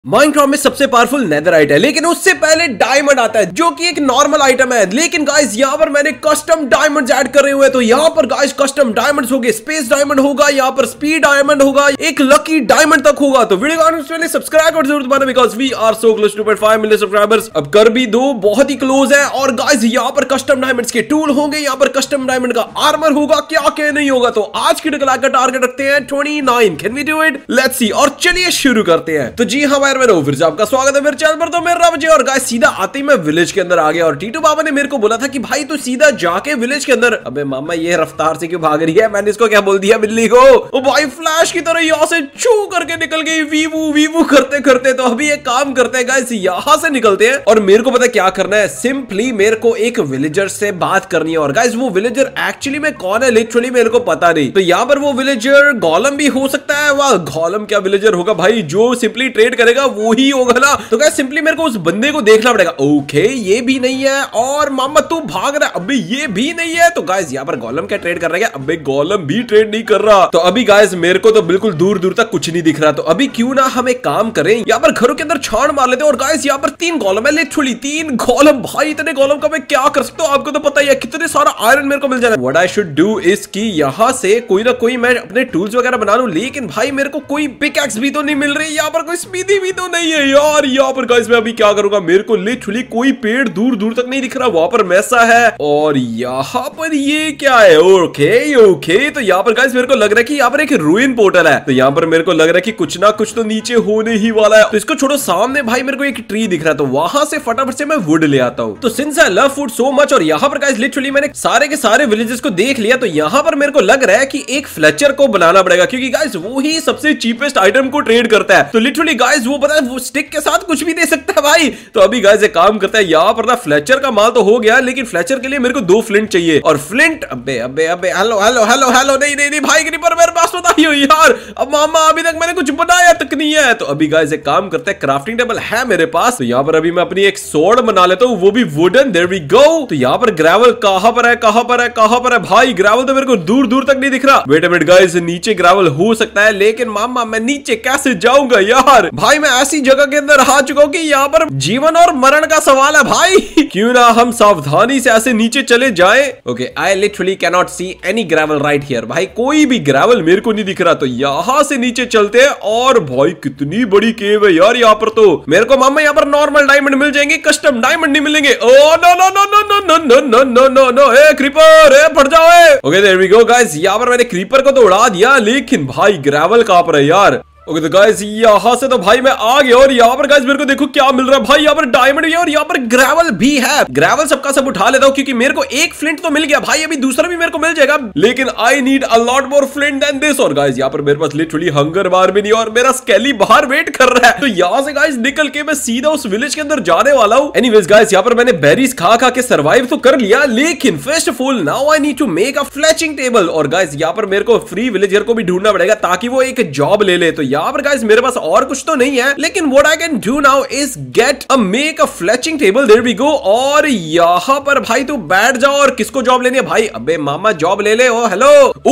Minecraft में सबसे powerful netherite है, लेकिन उससे पहले डायमंड आता है जो कि एक नॉर्मल आइटम है। लेकिन गाइस यहाँ पर मैंने कस्टम डायमंड्स ऐड कर रहे हुए हैं, तो यहाँ पर गाइस कस्टम डायमंड्स होंगे, स्पेस डायमंड होगा, यहाँ पर स्पीड डायमंड होगा, एक लकी डायमंड तक होगा। तो वीडियो को पहले सब्सक्राइब कर जरूर दबाना, because we are so close to 2.5 million subscribers. अब कर भी दो, बहुत ही क्लोज है। और गाइस यहाँ पर कस्टम डायमंड्स के टूल होंगे, यहाँ पर कस्टम डायमंड का आर्मर होगा, क्या क्या नहीं होगा। तो आज की वीडियो का टारगेट रखते हैं 29। Can we do it? Let's see. और चलिए शुरू करते हैं। तो जी हाँ भाई, मैं फिर से आपका स्वागत है मेरे चैनल पर। तो मेरा बजे और गाइस सीधा आते ही मैं विलेज के अंदर आ गया, और टीटू बाबा ने मेरे को बोला था कि भाई तू सीधा जाके विलेज के अंदर। अबे मामा ये रफ्तार से क्यों भाग रही है? मैंने इसको क्या बोल दिया बिल्ली को? ओ भाई फ्लैश की तरह यहाँ से छू करके निकल गई, वीवू वीवू करते करते। तो अभी एक काम करते हैं गाइस, यहाँ से निकलते हैं और मेरे को पता क्या करना है। सिंपली मेरे को एक विलेजर से बात करनी है, और गाइस वो विलेजर एक्चुअली में कौन है लिटरली मेरे को पता नहीं। तो यहाँ पर वो विलेजर गोलम भी हो सकता है। वाह, गोलम क्या विलेजर होगा भाई, जो सिंपली ट्रेड करेगा वो ही होगा ना। तो गाइस सिंपली मेरे को उस बंदे को देखना पड़ेगा। ओके ये भी नहीं है, और मामा तू भाग रहा है। अबे ये भी नहीं है। तो गाइस यहाँ पर गोलम क्या ट्रेड कर रहा है? अबे गोलम भी ट्रेड नहीं कर रहा। तो अभी गाइस मेरे को तो बिल्कुल दूर दूर तक कुछ नहीं दिख रहा। तो अभी क्यों ना हम एक काम करें, यहाँ पर घरों के अंदर छान मार लेते हैं। और गाइस यहाँ पर 3 गोलम है, लिटरली 3 गोलम। भाई इतने गोलम का मैं क्या कर सकता हूँ, आपको तो पता ही है कितने सारा आयरन मेरे को मिल जाना है। What I should do is कि यहाँ से कोई ना कोई मैं अपने टूल्स वगैरह बना लूं। लेकिन भाई मेरे को कोई पिकैक्स भी तो नहीं मिल रही, यहाँ पर कोई स्पीडी भी तो नहीं है यार। यहाँ पर गाइस मैं अभी क्या करूंगा, मेरे को लिटरली कोई पेड़ दूर दूर तक नहीं दिख रहा। वहां पर मैसा है, और यहाँ पर ये क्या है? Okay okay. तो यहाँ पर गाइस मेरे को लग रहा है कि यहाँ पर एक रूइन पोर्टल है। तो यहाँ पर मेरे को लग रहा है कि कुछ ना कुछ तो नीचे होने ही वाला है। तो इसको छोड़ो, सामने भाई मेरे को एक ट्री दिख रहा है, तो वहां से फटाफट से मैं वुड ले आता हूँ। तो since I love food so much, और यहाँ पर गाइस लिटरली मैंने सारे के सारे विलेजेस को देख लिया। तो यहाँ पर मेरे को लग रहा है कि एक फ्लेचर को बनाना पड़ेगा, क्योंकि गाइस वो ही सबसे चीपेस्ट आइटम को ट्रेड करता है। तो लिटरली गाइस वो पता है वो स्टिक के साथ कुछ भी दे सकता है भाई। तो अभी गाइस एक काम करता है, यहाँ पर ना फ्लेचर का माल तो हो गया, लेकिन फ्लेचर के लिए मेरे को 2 फ्लिंट चाहिए। और फ्लिंट अबे अबे अबे हेलो हेलो हेलो हेलो नहीं नहीं नहीं भाई क्रीपर मेरे पास बताइए यार। अब मामा अभी तक मैंने कुछ बनाया तक नहीं है। तो अभी गाइस एक काम करते हैं, क्राफ्टिंग टेबल है मेरे पास। तो यहाँ पर अभी मैं अपनी एक सोर्ड बना लेता हूँ, वो भी वुडन। देयर वी गो। तो यहाँ पर ग्रेवल कहां पर है, कहां पर है, कहां पर है? भाई ग्रेवल तो मेरे को दूर दूर तक नहीं दिख रहा। वेट अ मिनट गाइस, नीचे ग्रेवल हो सकता है, लेकिन मामा मैं नीचे कैसे जाऊंगा यार? भाई मैं ऐसी जगह के अंदर आ चुका हूँ कि यहाँ पर जीवन और मरण का सवाल है भाई। क्यों ना हम सावधानी से ऐसे नीचे चले जाएं। Okay I literally can not see any gravel right here. भाई कोई भी ग्रेवल मेरे को नहीं दिख रहा। तो यहाँ से नीचे चलते हैं। और भाई कितनी बड़ी केव है यार यहाँ पर। तो मेरे को मामा यहाँ पर नॉर्मल डायमंड मिल जाएंगे, कस्टम डायमंड नहीं मिलेंगे। Oh no no no no no no no no no no a creeper ए फट जाओ। Okay there we go guys, यहाँ पर मैंने क्रीपर को तो उड़ा दिया, लेकिन भाई ग्रेवल कहां पर है यार? ओके तो गाइस यहाँ से तो भाई मैं आ गया, और यहाँ पर गाइस मेरे को देखो क्या मिल रहा है। भाई यहाँ पर डायमंड भी है, और यहाँ पर ग्रेवल भी है। ग्रेवल सबका सब उठा लेता हूँ, क्योंकि मेरे को एक फ्लिंट तो मिल गया भाई, अभी दूसरा भी मेरे को मिल जाएगा, लेकिन I need a lot more flint than this. और गाइस यहाँ पर मेरे पास लिटरली हंगर बार भी नहीं, और मेरा स्केली बाहर वेट कर रहा है। तो यहाँ से गाइस निकल के मैं सीधा उस विलेज के अंदर जाने वाला हूँ। एनीवेज गाइस यहाँ पर मैंने बेरीज खा खा के सर्वाइव तो कर लिया, लेकिन first of all now I need to make a fletching table. और गाइस यहाँ पर मेरे को फ्री विलेजर को भी ढूंढना पड़ेगा, ताकि वो एक जॉब ले ले। तो यहाँ पर गाइस मेरे पास और कुछ तो नहीं है, लेकिन what I can do now is get a make a fletching table. There we go. और यहाँ पर भाई तू बैठ जाओ, और किसको जॉब लेनी है भाई? अबे मामा जॉब ले ले। Oh hello.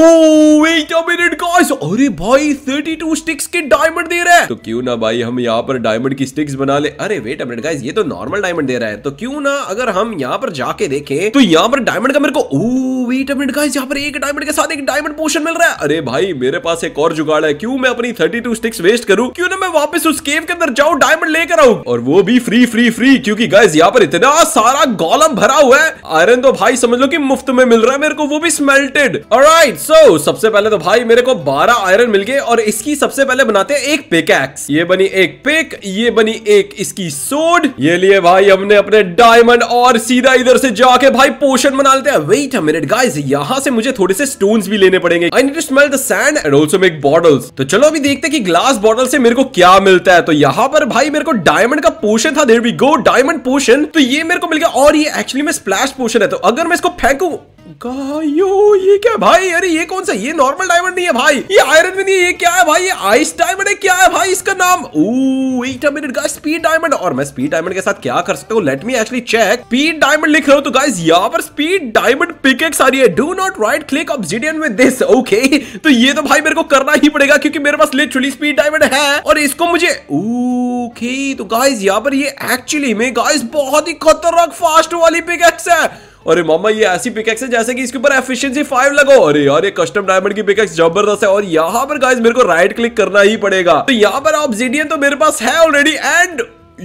Oh wait a minute guys, अरे भाई 32 स्टिक्स के डायमंड दे रहा है। तो क्यों ना भाई हम यहाँ पर डायमंड की स्टिक्स बना ले। अरे वेट अ मिनट गाइस, ये तो नॉर्मल डायमंड दे रहा है। तो क्यों ना अगर हम यहाँ पर जाके देखें, तो यहाँ पर डायमंड का मेरे को वेट अ मिनट गाइस, यहाँ पर एक डायमंड के साथ एक डायमंड पोशन मिल रहा है। अरे भाई मेरे पास एक और जुगाड़ है, क्यों मैं अपनी 32 स्टिक्स वेस्ट करूं? क्यों ना मैं वापस उस केव के अंदर जाऊं, डायमंड लेकर आऊं, और वो भी फ्री फ्री फ्री। क्योंकि गाइस यहाँ पर इतना सारा गोलम भरा हुआ है। आयरन तो भाई समझ लो कि मुफ्त में मिल रहा है मेरे को, वो भी स्मेल्टेड। ऑलराइट सो सबसे पहले तो भाई मेरे को 12 आयरन मिल गए, और इसकी सबसे पहले बनाते हैं एक पिकैक्स। ये बनी एक पिक, ये बनी एक इसकी सोड, ये लिए भाई हमने अपने डायमंड, और सीधा इधर से जाके भाई पोशन बना लेते हैं। वेट अ मिनट गाइस, यहाँ से मुझे थोड़े से स्टोन्स भी लेने पड़ेंगे। I need to smell the sand and also make bottles. तो चलो अभी देखते हैं कि ग्लास बॉटल से मेरे को क्या मिलता है। तो यहाँ पर भाई मेरे को डायमंड का पोशन था। There we go, diamond potion. तो ये मेरे को मिल गया, और ये एक्चुअली में स्प्लैश पोशन है। तो अगर मैं इसको फेंकूं का ये क्या भाई? अरे ये कौन सा? ये नॉर्मल डायमंड नहीं है भाई, ये आयरन भी नहीं है, ये क्या है भाई? ये आइस डायमंड है, क्या है भाई इसका नाम? Wait a minute guys, speed diamond. और मैं स्पीड डायमंड के साथ क्या कर सकता हूँ? Let me actually check. Speed diamond लिख रहे हो तो गाइस यहाँ पर स्पीड डायमंड पिकेक्स आ रही है। Do not right click obsidian with this. Okay, तो ये तो भाई मेरे को करना ही पड़ेगा क्योंकि मेरे पास लिटरली स्पीड डायमंड है और इसको मुझे ओके। तो गाइस यहाँ पर ये एक्चुअली में गाइस बहुत ही खतरनाक फास्ट वाली पिकेक्स है। अरे मामा ये ऐसी पिकेक्स है जैसे कि इसके ऊपर एफिशिएंसी 5 लगाओ। अरे यार ये कस्टम डायमंड की पिकेक्स जबरदस्त है। और यहाँ पर गाइस मेरे को राइट क्लिक करना ही पड़ेगा। तो यहाँ पर ऑब्सिडियन तो मेरे पास है ऑलरेडी एंड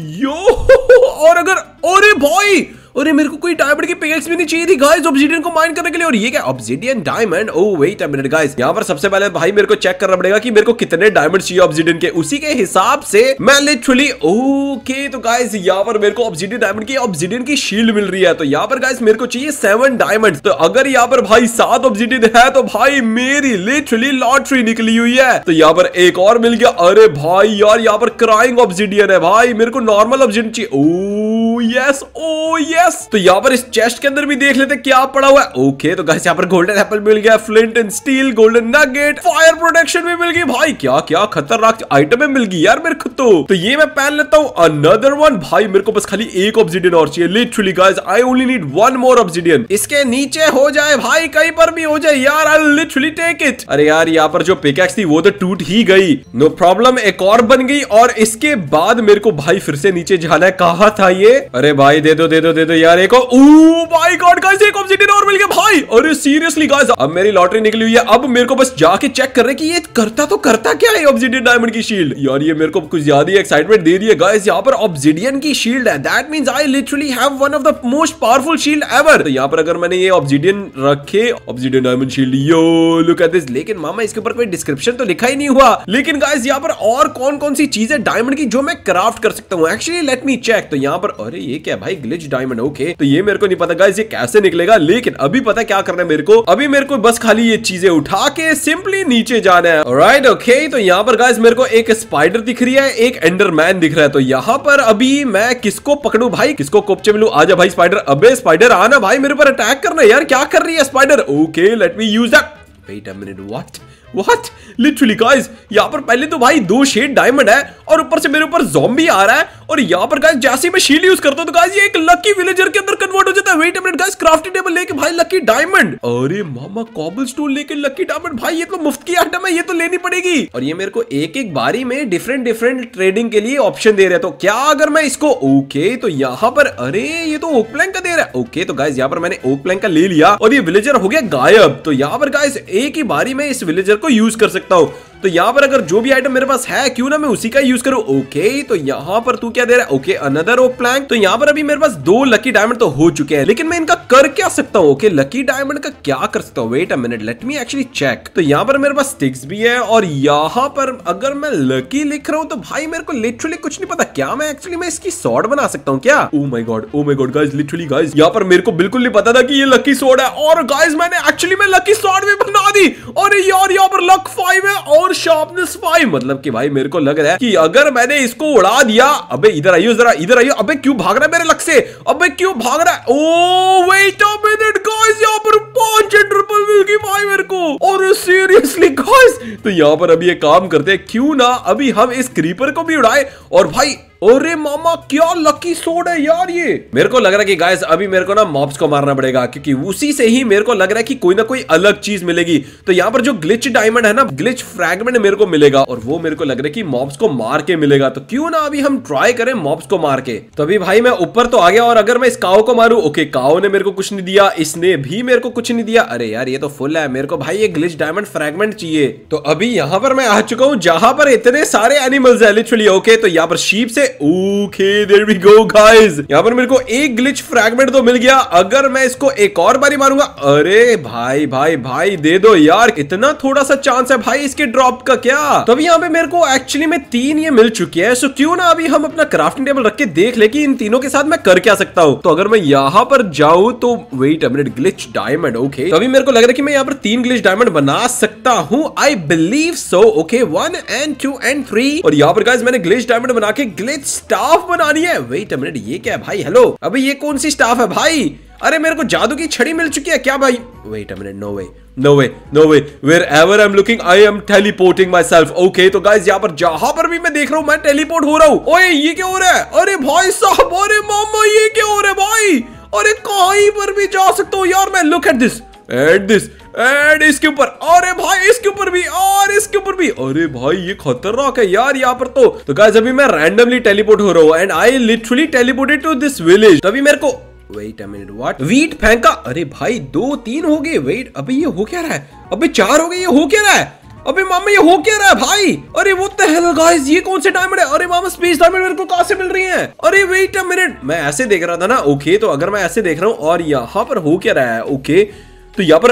और अगर अरे भाई अरे मेरे को कोई डायमंड की पिकेक्स भी नहीं चाहिए थी गाइस ऑब्सिडियन को माइन करने के लिए। और ये क्या obsidian diamond? Oh wait a minute guys, यहाँ पर सबसे पहले भाई मेरे को चेक करना पड़ेगा कि मेरे को कितने डायमंड चाहिए ऑब्सिडियन के, उसी के हिसाब से मैं लिटरली ओके। तो गाइस यहाँ पर मेरे को ऑब्सिडियन डायमंड की ऑब्सिडियन की शील्ड मिल रही है। तो यहाँ पर गाइस मेरे को चाहिए 7 डायमंड। तो अगर यहाँ पर भाई 7 ऑब्सिडियन है तो भाई मेरी लिटरली लॉटरी निकली हुई है। तो यहाँ पर एक और मिल गया। अरे भाई यार यहाँ पर क्राइंग ऑब्सिडियन है भाई, मेरे को नॉर्मल ऑब्सिडियन चाहिए। Oh yes. तो यहाँ पर इस चेस्ट के अंदर भी देख लेते क्या पड़ा हुआ है। ओके तो गाइस यहाँ पर गोल्डन एप्पल मिल गया, flint and steel, golden nugget, fire protection भी मिल गई। भाई क्या क्या खतरनाक आइटम मिल गई यार मेरे को। तो ये मैं पहन लेता हूँ अनदर वन। भाई मेरे को बस खाली एक ऑब्सिडियन और चाहिए literally guys, I only need 1 more obsidian. इसके नीचे हो जाए भाई, कहीं पर भी हो जाए यार, I will literally take it. अरे यार यहाँ पर जो पिकैक्स थी वो तो टूट ही गई, नो प्रॉब्लम, एक और बन गई। और इसके बाद मेरे को भाई फिर से नीचे जाना है। कहा था ये? अरे भाई दे दो यार एक और। ओह माय गॉड गाइस एक ऑब्सिडियन और मिल गया भाई। अरे सीरियसली गाइस अब मेरी लॉटरी निकली हुई है। अब मेरे को बस जाके चेक कर रहे कि ये करता क्या है ऑब्सिडियन डायमंड की शील्ड। यार ये मेरे को कुछ ज्यादा ही एक्साइटमेंट दे रही है गाइस। यहाँ पर ऑब्सिडियन की शील्ड है, that means I literally have one of the most powerful shield ever. तो यहाँ पर अगर मैंने ये ऑब्सिडियन रखे, obsidian diamond shield, yo look at this. लेकिन मामा इसके ऊपर कोई डिस्क्रिप्शन तो लिखा ही नहीं हुआ। लेकिन गाइस यहाँ पर और कौन सी चीज है डायमंड की जो मैं क्राफ्ट कर सकता हूँ? Actually let me check. तो यहाँ पर अरे ये क्या भाई, ग्लिच डायमंड। ओके तो ये मेरे को नहीं पता गाइस ये कैसे निकलेगा, लेकिन अभी पता क्या करना है मेरे को। अभी मेरे को बस खाली ये चीजें उठा के सिंपली नीचे जाना है। Alright okay. तो यहाँ पर गाइस मेरे को एक स्पाइडर दिख रही है, एक एंडरमैन दिख रहा है। तो यहाँ पर अभी मैं किसको पकड़ू भाई, किसको कोपचे मिलूं? आजा भाई स्पाइडर। अबे स्पाइडर आना भाई, मेरे ऊपर अटैक करना यार, क्या कर रही है spider? Okay let me use that. Wait a minute, what literally guys यहाँ पर पहले तो भाई 2 शेड डायमंड है और ऊपर से मेरे ऊपर ज़ॉम्बी आ रहा है। और यहाँ पर गाइस जैसे मैं शील्ड यूज करता हूँ तो गाइस ये एक लकी विलेजर के अंदर कन्वर्ट हो जाता है। Wait a minute guys, crafting table लेके भाई लकी डायमंड। अरे मामा कॉबलस्टोन लेके लकी डायमंड, भाई ये तो मुफ्त की आइटम है, ये तो लेनी पड़ेगी। और ये मेरे को एक बारी में डिफरेंट ट्रेडिंग के लिए ऑप्शन दे रहे हैं। तो क्या अगर मैं इसको ओके तो यहाँ पर अरे ये तो ओक प्लैंक का दे रहा है। ओके तो गाइस यहाँ पर मैंने ओक प्लैंक का ले लिया और ये विलेजर हो गया गायब। तो यहाँ पर गाइस एक ही बारी में इस विलेजर को यूज कर सकता हूँ। तो यहाँ पर अगर जो भी आइटम मेरे पास है क्यों ना मैं उसी का यूज करूं। ओके तो यहाँ पर तू क्या दे रहा है? Okay another oak plank. तो यहाँ पर अभी मेरे पास 2 लकी डायमंड तो हो चुके हैं, लेकिन मैं इनका कर क्या सकता हूँ? ओके लकी डायमंड का क्या कर सकता हूँ? Wait a minute let me actually check. तो यहाँ पर मेरे पास स्टिक्स भी है और यहाँ पर अगर मैं लकी लिख रहा हूँ तो भाई मेरे को लिटरली कुछ नहीं पता। क्या मैं एक्चुअली मैं इसकी स्वॉर्ड बना सकता हूँ क्या? Oh my God guys literally guys यहाँ पर मेरे को बिल्कुल नहीं पता था कि ये लकी स्वॉर्ड है। और गाइस मैंने एक्चुअली में लकी स्वॉर्ड भी बना दी। और यार यहाँ पर लक 5 है और शार्पनेस 5। मतलब कि भाई मेरे को लग रहा है कि अगर मैंने इसको उड़ा दिया। अबे इधर आइयो जरा, इधर आइयो। अबे क्यों भाग रहा है मेरे लक से? अबे क्यों भाग रहा है? Oh wait a minute guys यहाँ पर 5 ट्रिपल मिल गई भाई मेरे को। और सीरियसली गाइस तो यहाँ पर अभी ये काम करते हैं, क्यों ना अभी हम इस क्रीपर को भी उड़ाए। और भाई अरे मामा क्या लकी सोड है यार ये। मेरे को लग रहा है कि गाइस अभी मेरे को ना मॉब्स को मारना पड़ेगा क्योंकि उसी से ही मेरे को लग रहा है कि कोई ना कोई अलग चीज मिलेगी। तो यहाँ पर जो ग्लिच डायमंड है ना, ग्लिच फ्रैगमेंट मेरे को मिलेगा और वो मेरे को लग रहा है कि मॉब्स को मार के मिलेगा। तो क्यों ना अभी हम ट्राई करें मॉब्स को मार के। तो अभी भाई मैं ऊपर तो आ गया और अगर मैं इस काओ को मारूं, ओके काओ ने मेरे को कुछ नहीं दिया, इसने भी मेरे को कुछ नहीं दिया। अरे यार ये तो फुल है, मेरे को भाई ये ग्लिच डायमंड फ्रैगमेंट चाहिए। तो अभी यहाँ पर मैं आ चुका हूँ जहां पर इतने सारे एनिमल्स है लिटरली। ओके तो यहाँ पर शीप से okay there we go guys। यहाँ पर मेरे को एक ग्लिच फ्रैगमेंट तो मिल गया। अगर मैं इसको एक और बारी मारूंगा, अरे भाई दे दो यार, इतना थोड़ा सा चांस है भाई इसके ड्रॉप का क्या। तो अभी यहाँ पे मेरे को एक्चुअली में 3 ये मिल चुके हैं। सो क्यों ना अभी हम अपना क्राफ्टिंग टेबल रख के देख ले कि इन तीनों के साथ मैं कर क्या सकता हूँ। तो अगर मैं यहाँ पर जाऊँ तो wait a minute, glitch diamond. Okay तो अभी मेरे को लग रहा है कि मैं यहाँ पर 3 ग्लिच डायमंड बना सकता हूँ, I believe so. Okay 1 and 2 and 3। और यहाँ पर गाइस मैंने ग्लिच डायमंड बना के ग्लिच स्टाफ बनानी है। वेट अ मिनट ये क्या है भाई? हेलो अबे ये कौन सी स्टाफ है भाई? अरे मेरे को जादू की छड़ी मिल चुकी है क्या भाई? Wait a minute, no way, no way, no way, wherever I'm looking, I am teleporting myself. Okay, तो गाइस यहाँ पर जहां पर भी मैं देख रहा हूँ मैं टेलीपोर्ट हो रहा हूँ। ओए ये क्या हो रहा है? अरे भाई साहब, अरे मामा ये क्या हो रहा है भाई? अरे कहीं पर भी जा सकता हूँ यार मैं। Look at this at this and इसके ऊपर, अरे भाई इसके ऊपर भी और इसके ऊपर भी। अरे भाई ये खतरनाक है यार यहाँ पर तो गाइस अभी मैं रैंडमली टेलीपोर्ट हो रहा हूँ and I literally teleported to this village. तभी मेरे को wait a minute, what? Wheat फेंका। अरे भाई 2-3 हो गए। वेट, अबे ये हो क्या रहा है? अबे 4 हो गए, ये हो क्या रहा है? अबे मामा ये हो क्या रहा है भाई? अरे वो द हेल गाइस, ये कौन से डायमंड है? अरे मामा स्पेस डायमंड मेरे को कहां से मिल रही है? अरे वेट अ मिनट, मैं ऐसे देख रहा था ना। ओके, तो अगर मैं ऐसे देख रहा हूँ और यहाँ पर हो क्या रहा है? ओके, तो यहाँ पर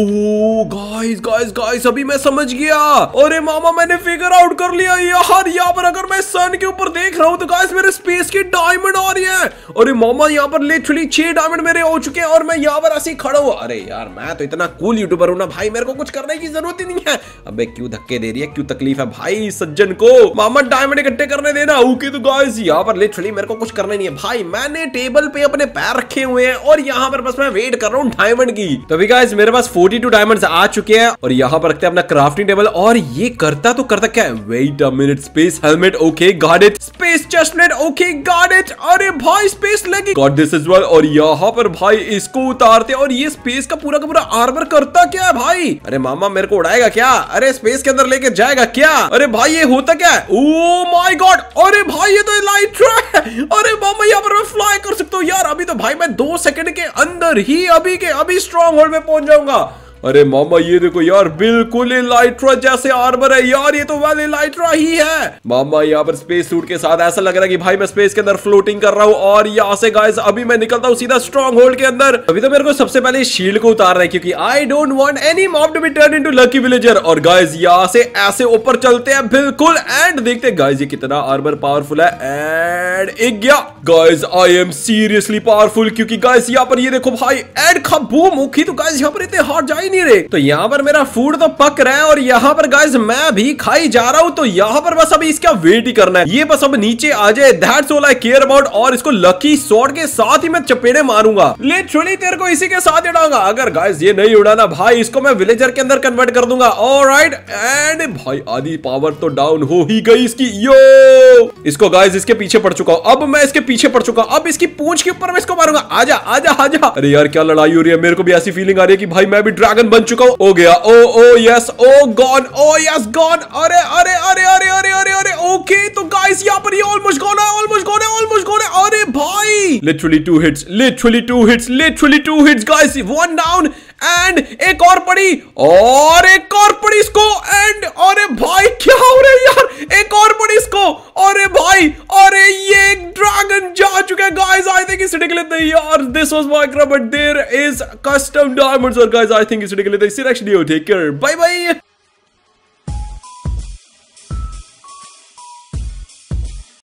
ओह गाइस गाइस गाइस अभी मैं समझ गया। अरे मामा मैंने फिगर आउट कर लिया यार। यहाँ पर अगर मैं सन के ऊपर देख रहा हूँ तो गाइस मेरे स्पेस के डायमंड आ रही है। अरे मामा यहाँ पर लिटरली 6 डायमंड मेरे हो चुके हैं और मैं यहाँ पर ऐसे ही खड़ा हूँ। अरे यार मैं तो इतना कूल यूट्यूबर हूँ ना भाई, मेरे को कुछ करने की जरूरत ही नहीं है। अबे क्यों धक्के दे रही है, क्यों तकलीफ है भाई सज्जन को? मामा डायमंड इकट्ठे करने देना। ओके, तो गाइस यहाँ पर लिटरली मेरे को कुछ करना नहीं है भाई। मैंने टेबल पे अपने पैर रखे हुए हैं और यहाँ पर बस मैं वेट कर रहा हूँ डायमंड की। तभी गाइस मेरे पास 42 डायमंड्स आ चुके हैं और यहाँ पर रखते हैं अपना क्राफ्टिंग टेबल। और ये करता क्या है? Wait a minute, space helmet, okay got it. Space chestplate, okay got it. अरे भाई स्पेस लेगी, गॉट दिस एज वेल। और यहाँ पर भाई इसको उतारते और ये स्पेस का पूरा आर्मर करता क्या है भाई? अरे मामा मेरे को उड़ाएगा क्या? अरे स्पेस के अंदर लेके जाएगा क्या? अरे भाई ये होता क्या है? ओ माय गॉड, अरे भाई ये तो एलाइट्रा है। अरे मामा यहाँ पर मैं फ्लाई कर सकता हूँ यार। अभी तो भाई मैं 2 सेकंड के अंदर ही अभी स्ट्रॉन्ग होल्ड में पहुंच जाऊंगा। अरे मामा ये देखो यार, बिल्कुल एलाइट्रा जैसे आर्मर है यार। ये तो वेल एलाइट्रा ही है मामा। यहाँ पर स्पेस सूट के साथ ऐसा लग रहा है कि भाई मैं स्पेस के अंदर फ्लोटिंग कर रहा हूँ। और यहाँ से गाइस अभी मैं निकलता हूँ सीधा स्ट्रॉन्ग होल्ड के अंदर। अभी तो मेरे को सबसे पहले शील्ड को उतारना है क्योंकि I don't want any mob to be turn into lucky villager. और गाइस यहाँ से ऐसे ऊपर चलते हैं बिल्कुल एंड देखते हैं गाइस ये कितना आर्मर पावरफुल है। एंड एक गया guys, I am seriously powerful क्योंकि गाइस यहाँ पर ये देखो भाई एंड खबूम। ओके, तो गाइस यहाँ पर इतने हार्ड जा ही नहीं रहे। तो यहाँ पर मेरा फूड तो पक रहा है और यहाँ पर गाइस मैं भी खाई जा रहा हूँ। तो यहाँ पर बस अभी इसका वेट ही करना है, ये बस अब नीचे आ जाए। That's all I care about. और इसको लकी शॉट के साथ ही मैं चपेड़े मारूंगा। लिटरली तेरे को इसी के साथ उड़ाऊंगा। अगर गाइस ये नहीं उड़ाना भाई, इसको मैं विलेजर के अंदर कन्वर्ट कर दूंगा। ऑलराइट, एंड भाई आधी पावर तो डाउन हो ही गई इसकी। यो इसको गाइस इसके पीछे पड़ चुका हूँ। अब मैं इसके पीछे पड़ चुका हूँ। अब इसकी पूंछ के ऊपर मैं इसको मारूंगा। आजा आजा आजा। अरे यार क्या लड़ाई हो रही है, मेरे को भी ऐसी फीलिंग आ रही है कि भाई मैं भी ड्रैगन बन चुका हूँ। हो गया, oh yes, oh gone, oh yes gone. अरे अरे अरे अरे अरे अरे अरे ओके, तो गाइस यहाँ पर ये ऑलमोस्ट गॉन है, ऑलमोस्ट गॉन है, ऑलमोस्ट गॉन है। अरे भाई literally 2 hits, literally 2 hits, literally 2 hits guys. 1 down and एक और पड़ी और एक और पड़ी इसको एंड अरे भाई क्या हो रहा है यार, एक और पड़ी इसको। अरे भाई, अरे ये ड्रैगन जा चुका है guys. I think it's ridiculous यार। This was micro but there is custom diamonds और guys I think it's ridiculous. Take care, bye bye.